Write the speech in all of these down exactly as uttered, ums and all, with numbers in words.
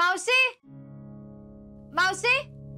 मावशी मावशी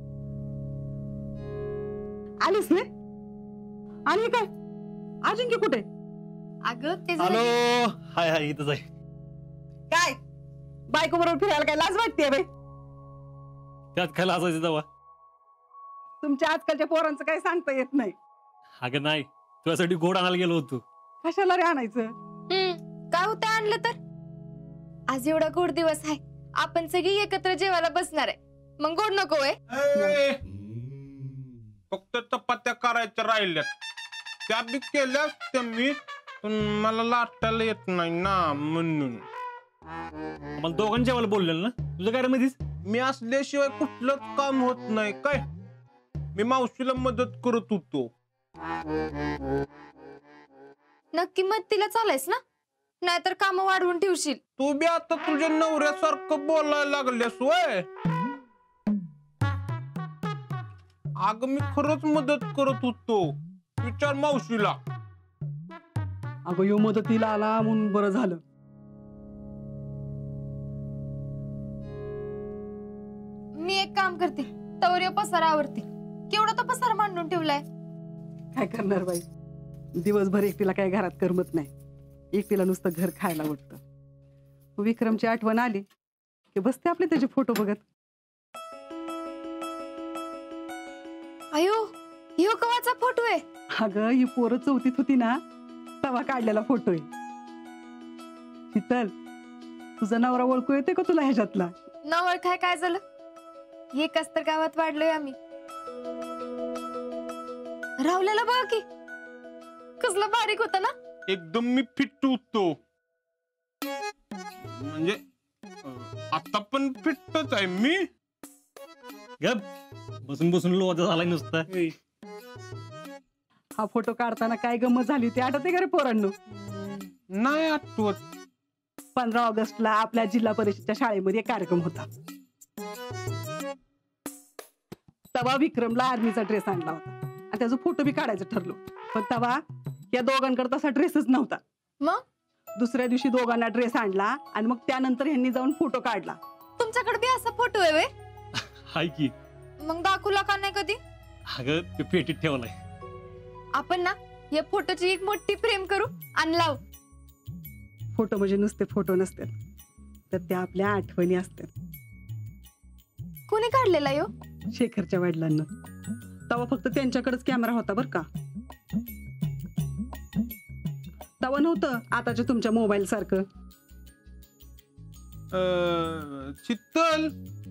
आलीस ने? आणि काय अजिंक्य कुठे? अगं ते हॅलो हाय हाय इथंच आहे. काय बायको बरोबर फिरायला काय लाज वाटते बाई? त्यात काय लाजायचं तेव्हा? तुमच्या आजकालच्या पोरांचं काय सांगता येत नाही. अगं नाही तुझ्यासाठी गोड आणायला गेलो होतो. कशाला रे आणायचं? हम्म काय होतं आणलं तर? आज एवढा गोड दिवस आहे, आपण सगळी एकत्र जेवायला बसणार आहे, मग गोड नको आहे? फक्त चपात्या करायच्या राहिल्यात, त्या बी केल्या त्या मी, पण मला लाटायला येत नाही ना म्हणून. मला दोघांच्या जेवायला बोललेलं ना, तुझं काय रे मधीच? मी असल्याशिवाय कुठलंच काम होत नाही काय. मी मावशीला मदत करत होतो. नक्की मत तिला चालायस ना, नाहीतर काम वाढवून ठेवशील. तू बी आता तुझ्या नवऱ्यासारखं बोलायला लागल्यास वय. अगं मी खरंच मदत करत होतो, विचार मावशीला. अगं यो मदतीला आला म्हणून बरं झालं. मी एक काम करते, तवर पसारा आवरते. केवढा तो पसारा मांडून ठेवलाय. काय करणार बाई, दिवसभर एकटीला काय घरात करमत नाही. एकटीला नुसतं घर खायला वाटतं. विक्रमची आठवण आली की बसते आपले त्याचे फोटो बघत. अयो ह्यो कवाचा फोटो आहे? अगं ही पोरं चौथीत होती ना तेव्हा काढलेला फोटो आहे. शीतल तुझा नवरा ओळखू येते का तुला ह्याच्यातला? न ओळखाय काय झालं, एकच तर गावात वाढलोय आम्ही. राहुल्याला बघ की कसला बारीक होता ना. एकदम मी फिट होतो, म्हणजे आता पण फिटच आहे मी. बसून बसून लोचा झालाय नुसता. हा फोटो काढताना काय गंमत झाली ते आठवते का रे पोरांनो? नाही आठवत. पंधरा ऑगस्टला आपल्या जिल्हा परिषदच्या शाळेमध्ये कार्यक्रम होता. तेव्हा विक्रमला आर्मीचा ड्रेस आणला होता आणि त्याचा फोटो बी काढायचं ठरलो. पण तेव्हा या दोघांकडे तसा ड्रेसच नव्हता. मग दुसऱ्या दिवशी दोघांना ड्रेस आणला आणि मग त्यानंतर ह्यांनी जाऊन फोटो काढला. तुमच्याकडे बी असा फोटो आहे वे? हाय की. मग दाखवला का नाही कधी? अगं ते पेटीत ठेवलाय. आपण ना या फोटोची एक मोठी फ्रेम करू आणि लावू. फोटो म्हणजे नुसते फोटो नसतात, तर त्या आपल्या आठवणी असतात. कोणी काढलेला यो? शेखरच्या वडिलांना. तेव्हा फक्त त्यांच्याकडेच कॅमेरा होता बर का. तेव्हा नव्हतं आताच्या तुमच्या मोबाईल सारखं. शीतल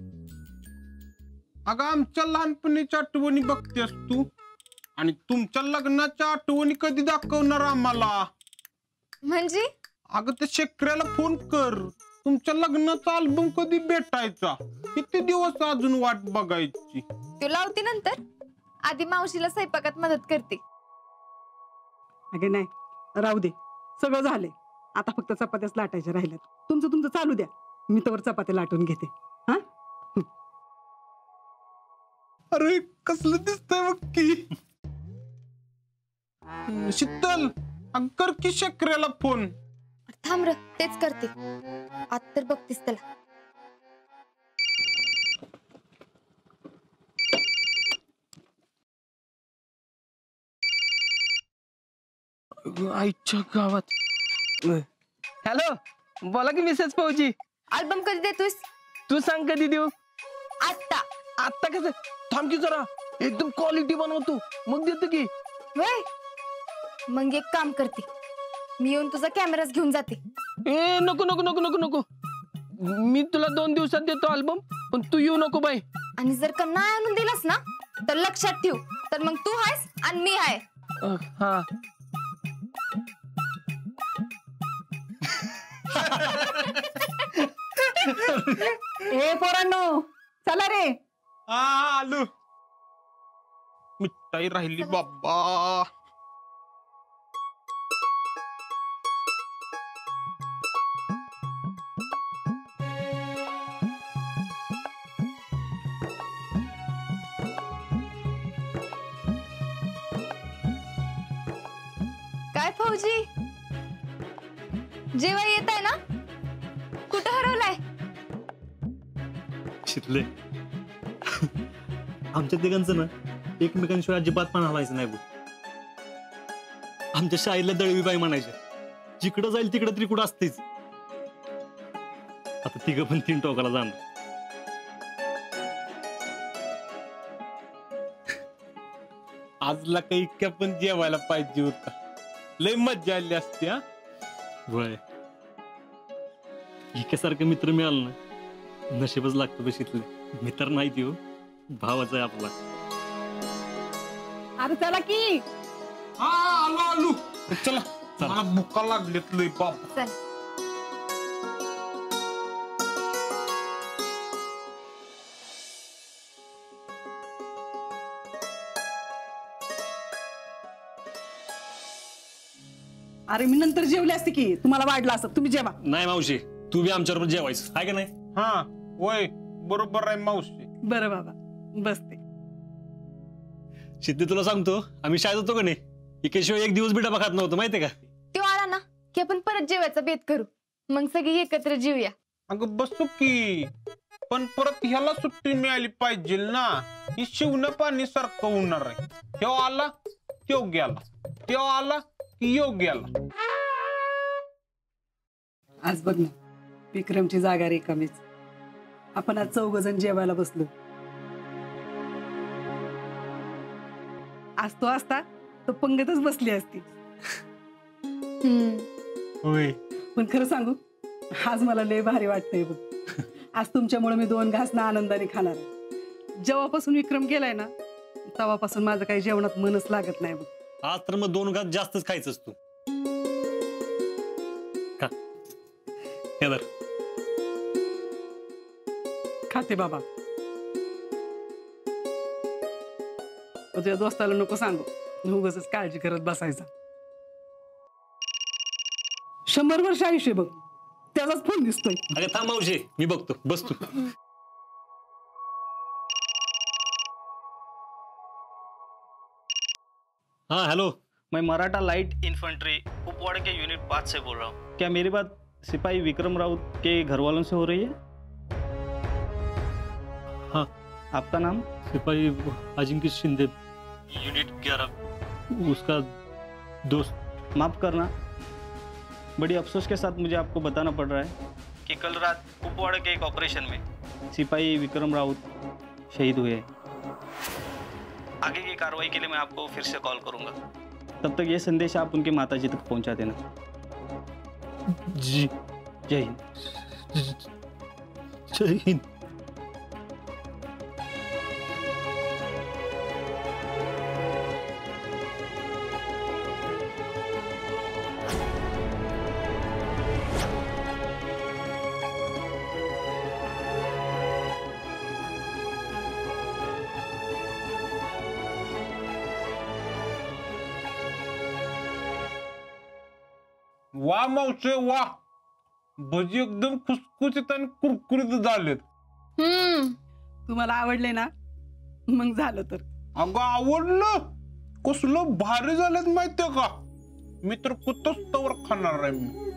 अगं आमच्या लहानपणीच्या आठवणी बघतेस तू, आणि तुमच्या लग्नाच्या आठवणी कधी दाखवणार आम्हाला? म्हणजे अगं त्या शेखऱ्याला फोन कर, तुमच्या लग्नाचा अल्बम कधी भेटायचा? किती दिवस अजून वाट बघायची? तू लावते नंतर, आधी मावशीला स्वयंपाकात मदत करते. अगे नाही राहू दे, सगळं झालंय. आता फक्त चपात्याच लाटायच्या राहिल्यात. तुमचं तुमचं चालू द्या, मी तवर चपात्या लाटून घेते. हा अरे कसलं दिसतंय बघ की. शीतल अगं कर की शेखऱ्याला फोन. थांब र, तेच करते. आता तर बघतीस त्याला. आईच्या गावात. हॅलो बोला की मिसेस फौजी. अल्बम कधी देतोस? तू सांग कधी देऊ. आता. आता कसं? थांब की जरा, एकदम क्वालिटी बनवतो मग देतो की. वय मग एक काम करते, मी येऊन तुझा कॅमेराच घेऊन जाते. ए नको नको नको नको नको, मी तुला दोन दिवसात देतो अल्बम, पण तू येऊ नको बाई. आणि जर का नाही आणून दिलास ना तर लक्षात ठेव, तर मग तू आहेस आणि मी आहे. हा ए पोरांनो चला रे. हा आलो. मिठाई राहिली बाबा. काय फौजी, जेव्हा येत आहे ना, कुठं हरवलाय? शितले आमच्या तिघांचं ना एकमेकांशिवाय अजिबात पण हलायचं नाही बघ. आमच्या शाळेला दळवी बाई म्हणायच्या, जिकडं जाईल तिकडं तरी कुठं असतेच. आता तिघं पण तीन टोकाला जाणार. आजला काही इतक्या पण जेवायला पाहिजे होता. लय मज्जा आली असती. हा वय इक्यासारखं मित्र मिळालं ना नशीबच लागतं बशीतले. मित्र नाही देऊ भावाचा आहे आपला. अरे चला की. हा आलो आलो. चला मला भुका लागलेत लय बाप. चल अरे मी नंतर जेवले असते की, तुम्हाला वाढलं असत. तुम्ही जेवा. नाही मावशी तू बी आमच्याबरोबर जेवायचं आहे का नाही. हा वय बरोबर आहे मावशी. बरं बाबा बसते. शिद्दी तुला सांगतो आम्ही शाळेत होतो का नाही एकेशिवाय एक दिवस बी डबा खात नव्हतो माहितीये का. तो आला ना की आपण परत जेवायचा बेत करू, मग सगळी एकत्र जेऊया. अगं बसू की, पण परत ह्याला सुट्टी मिळाली पाहिजे ना. ही शिवण पाणी सारखं होणार आहे. ह्यो आला त्यो गेला, त्यो आला की यो गेला. आज बघ ना विक्रमची जागा रिकामीच. आपण आज चौघ जण जेवायला बसलो. आज तो असता तो पंगतच बसली असती. हम्म होय पण खरं सांगू आज मला लय भारी वाटतंय बघ. आज तुमच्यामुळे मी दोन घास ना आनंदाने खाणार आहे. जेव्हापासून विक्रम गेलाय ना तेव्हापासून माझं काही जेवणात मनच लागत नाही बघ. आज तर मग दोन घास जास्तच खायचंच तू. का हे धर. खाते बाबा. तुझ्या दोस्ताला नको सांगू उगाचच काळजी करत बसायचा. शंभर वर्ष आयुष्य बघ त्याचाच फोन दिसतोय. अरे थांब मावशी मी बघतो बस तू. हाँ हेलो, मैं मराठा लाइट इन्फेंट्री कुपवाड़ा के यूनिट पाँच से बोल रहा हूँ. क्या मेरी बात सिपाही विक्रम राउत के घर वालों से हो रही है? हाँ. आपका नाम? सिपाही अजिंक्य शिंदे, यूनिट ग्यारह, उसका दोस्त. माफ करना, बड़ी अफसोस के साथ मुझे आपको बताना पड़ रहा है कि कल रात कुपवाड़ा के एक ऑपरेशन में सिपाही विक्रम राउत शहीद हुए. आगे की कार्रवाई के लिए मैं आपको फिर से कॉल करूंगा. तब तक ये संदेश आप उनके माताजी तक पहुंचा देना. जी. जय हिंद. जय हिंद. वा मावशे वा. भजी एकदम खुसखुशीत आणि कुरकुरीत झालेत. हम्म तुम्हाला आवडले ना मग झालं तर. अगं आवडलं. कसलं भारी झालेत माहितीये का. मी तर कुठंच तवर खाणार आहे. मी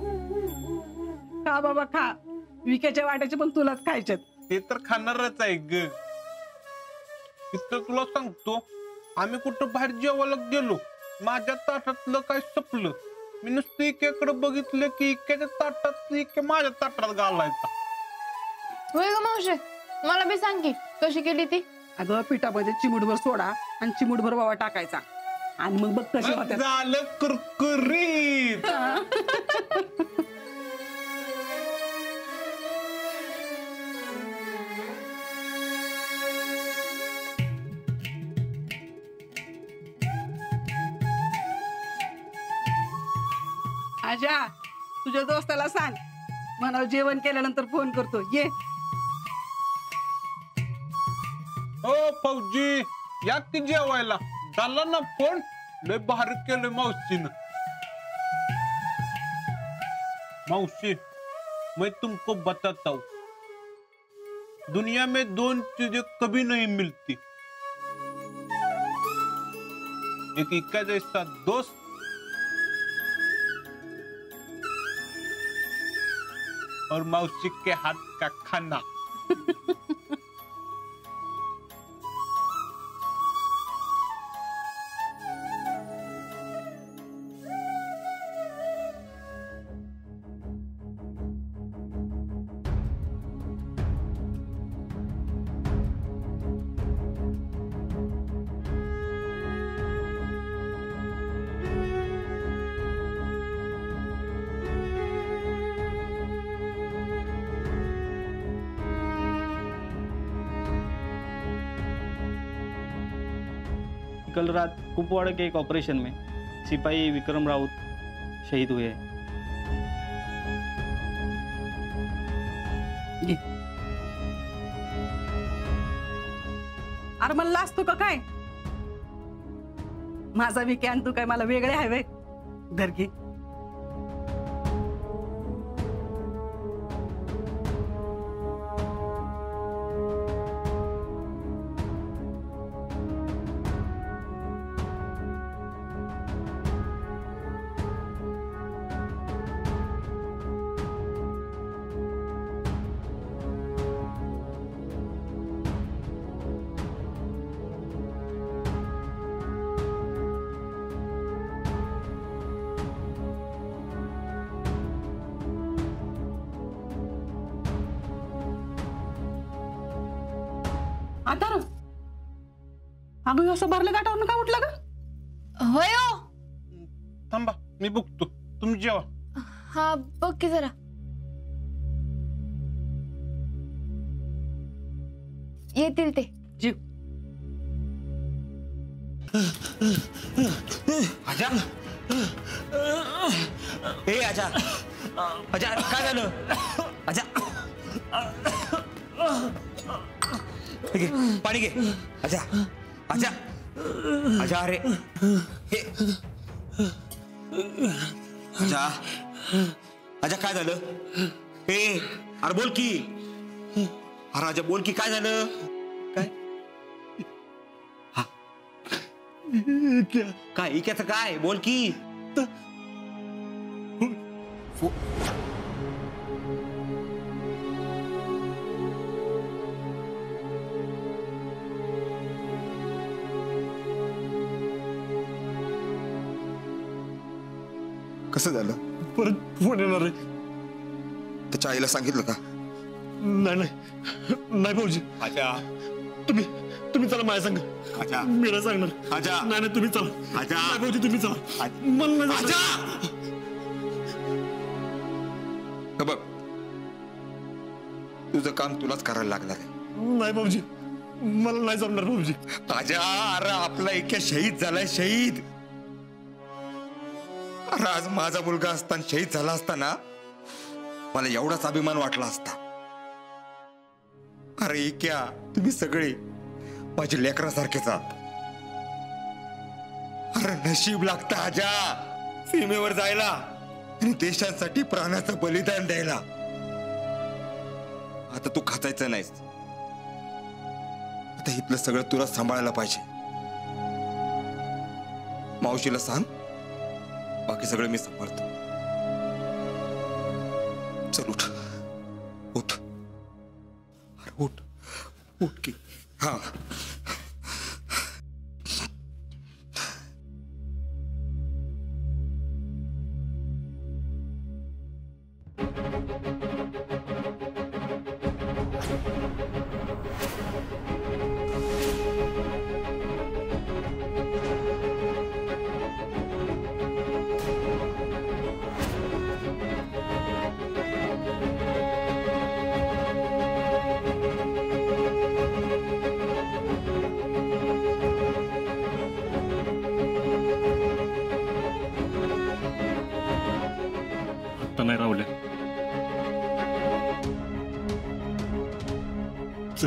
खा बाबा खा. विक्याच्या वाट्याचे पण तुलाच खायच्यात. ते तर खाणारच आहे ग. इथं तुला सांगतो आम्ही कुठं बाहेर जेवायला गेलो माझ्या ताटातलं काय सपलं मी नुसतं इकडे बघितलं की इक्याच्या ताटात इके माझ्या ताटात घालायचा. होय ग मावशे मला बी सांग की कशी केली ती. अगं पिठामध्ये चिमूटभर सोडा आणि चिमूटभर बाबा टाकायचा आणि मग बघ कशी होत्या. झालं कुरकुरीत. आजा तुझ्या दोस्ताला सांग मला जेवण केल्यानंतर फोन करतो. ये. ओ फौजी या की जेवायला. झाला ना फोन. लय भारी केलं मावशीनं. मौसी मैं तुमको बताता हूँ दुनिया में दो चीजें कभी नहीं मिलती. एक इक्का जैसा दोस्त और मौसी के हाथ का खाना. कल रात कुपवाड़ा के एक ऑपरेशन में सिपाही विक्रम राउत शहीद हुए हैं। घे. अरे मला लाजतो का काय? माझा विक्यान तू काय मला वेगळे आहे वे दर्गी. आता अगं असं भरलं गाठावर का उठला का? होय हो. थांबा मी बघतो, तुम्ही जेवा. हा बघ की जरा. येतील ते. जीव आजा ए आजा आजा काय झालं आजा? घे पाणी घे आजा आजा आजा अरे हे आजा आजा काय झालं? ए अरे बोल की, अरे आजा बोल की काय झालं? काय हा काय इक्याचं काय बोल की. कसं झालं? परत फोन येणार आहे. त्याच्या आईला सांगितलं का? नाही नाही नाही भाऊजी. आजा तुम्ही तुम्ही चला माझ्या संग. आजा मी नाही सांगणार. आजा नाही नाही तुम्ही चला. आजा नाही भाऊजी तुम्ही चला. मला नाही आजा सांगणार. बघ तुझं काम तुलाच करायला लागणार आहे. नाही भाऊजी मला नाही जमणार भाऊजी. आजा अरे आपला इतक्या शहीद झालाय शहीद. अरे आज माझा मुलगा असताना शहीद झाला असताना मला एवढाच अभिमान वाटला असता. अरे इक्या तुम्ही सगळे माझे लेकरासारखेच आहात. अरे नशीब लागतं आजा सीमेवर जायला आणि देशांसाठी प्राणाचं बलिदान द्यायला. आता तू खाचायचं नाहीस. आता इथलं सगळं तुला सांभाळायला पाहिजे. मावशीला सांग बाकी सगळं मी सांभाळतो. चल उठ उठ अरे उठ उठ की. हा नाही राहुल्या. चल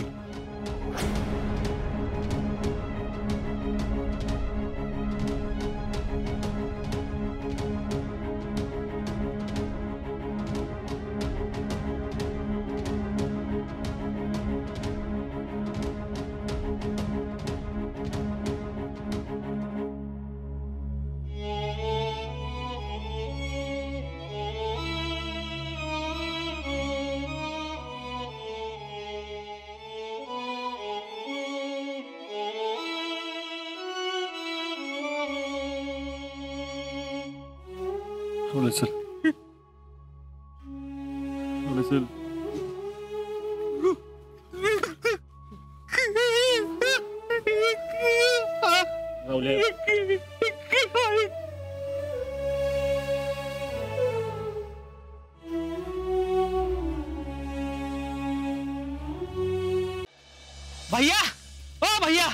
बोला सर बोला सर राहुल्या भैया ओ भैया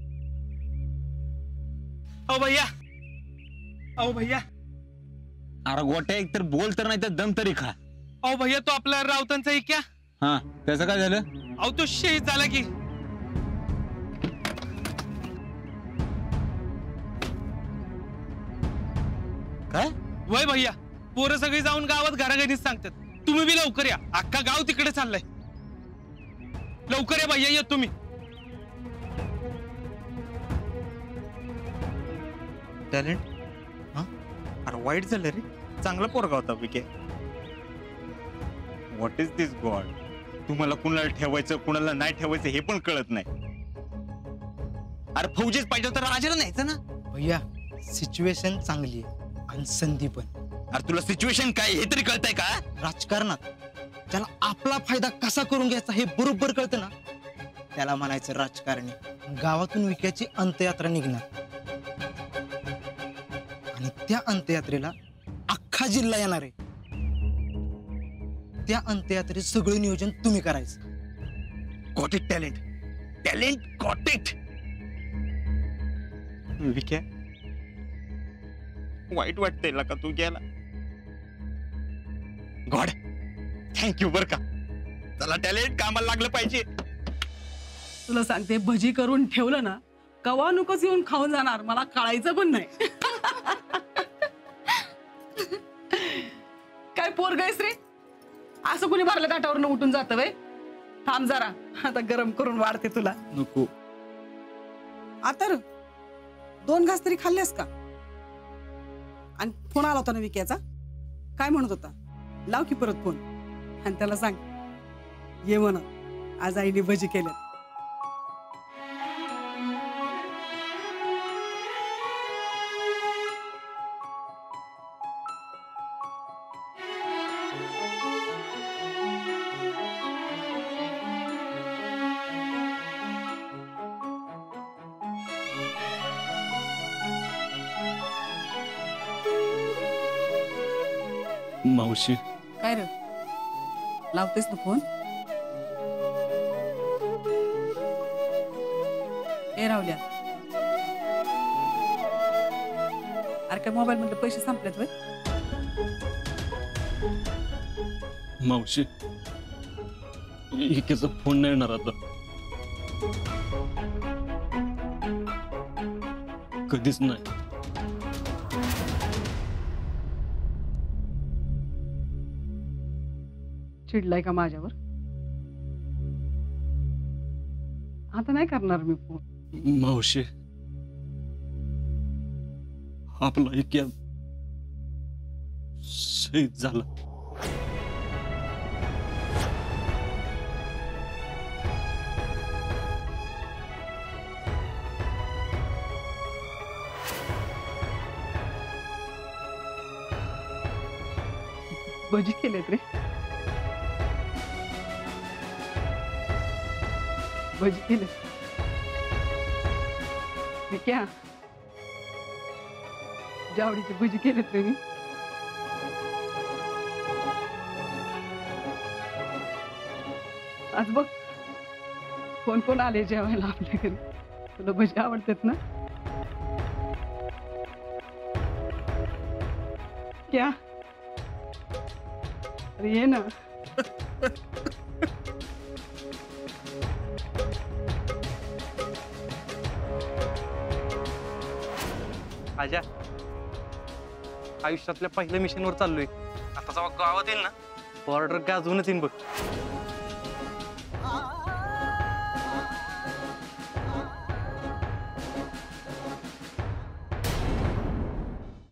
ओ भैया ओ भैया अरे गोट्या एक तर बोल तर नाही तर दम तरी खा. ओ भैया तो आपला राऊतांचा आहे क्या? हा त्याचं काय झालं? अहो तो शहीद झाला की. काय? वय भैया पोरं सगळी जाऊन गावात घराघरीच सांगतात. तुम्ही बी लवकर या, अख्खा गाव तिकडे चाललंय. लवकर या भैया, या तुम्ही. टॅलेंट हा अरे वाईट झालं रे. चांगला पोरगा होता विके. What is this god? तुम्हाला कुणाला ठेवायचं कुणाला नाही ठेवायचं हे पण कळत नाही. अरे फौजीच पाहिजे तर राजाला न्यायचं ना. भैया सिच्युएशन चांगली आहे आणि संधी पण. अरे तुला सिच्युएशन काय हे तरी कळतंय का? राजकारणात त्याला आपला फायदा कसा करून घ्यायचा हे बरोबर कळतं ना. त्याला म्हणायचं राजकारणी. गावातून विक्याची अंत्ययात्रा निघणार आणि त्या अंत्ययात्रेला अख्खा जिल्हा येणार आहे. त्या अंत्ययात्रेत सगळं नियोजन तुम्ही करायचं. Got it talent. Talent got it. विक्या वाईट वाटतंय का तू गेला. गॉड थँक्यू बर का. चला टॅलेंट कामाला लागलं पाहिजे. तुला सांगते भजी करून ठेवलं ना कवा नुकच येऊन खाऊन जाणार मला कळायचं पण नाही. काय पोर गैस रे असं कुणी भरलं ताटावरनं उठून जातं वे. थांब जरा आता गरम करून वाढते तुला. नको आता दोन घास तरी खाल्लेस का? आणि फोन आला होता ना विक्याचा. काय म्हणत होता? लाव की परत फोन आणि त्याला सांग ये म्हणा आज आईने भजी केल्या. मावशी काय रे लावतेस ना फोन? ए राहुल्या अरे काय मोबाईल मधले पैसे संपलेत वय? मावशी एकेचा फोन नाही येणार आता. कधीच नाही. चिडलाय का माझ्यावर? आता नाही करणार मी फोन. मावशी आपला एक शहीद झाला. भजी केलेत रे. भजी केले क्या? जावडीची भजी केलेत रे मी. आज बघ कोण कोण आले जेवायला आपल्या घरी. तुला भजी आवडतात ना? क्या अरे ये ना. आजा आयुष्यातल्या पहिल्या मिशनवर चाललोय. आता जेव्हा गावात येईल ना ऑर्डर गाजवूनच येईन बघ.